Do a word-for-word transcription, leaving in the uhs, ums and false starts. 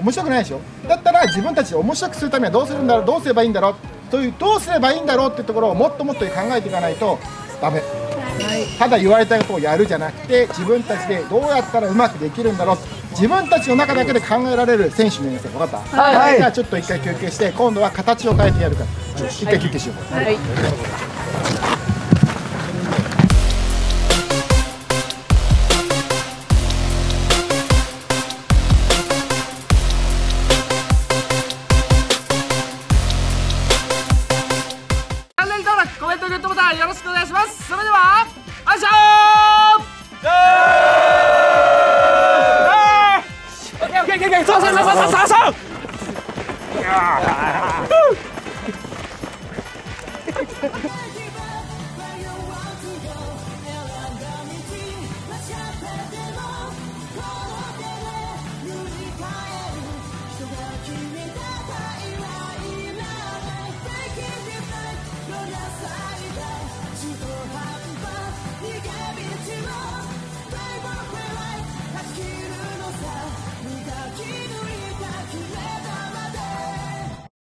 面白くないでしょ。だったら自分たちで面白くするためにはどうするんだろう、どうすればいいんだろうという、どうすればいいんだろうってところをもっともっと考えていかないとダメ。ただ言われたことをやるじゃなくて、自分たちでどうやったらうまくできるんだろう、自分たちの中だけで考えられる選手になりますよ。分かった？はい、じゃあちょっと一回休憩して、今度は形を変えてやるから、一回休憩しよう。 はい。 チャンネル登録、コメント、グッドボタンよろしくお願いします。それでは、あいしょー。そうそうそうそうそうそう。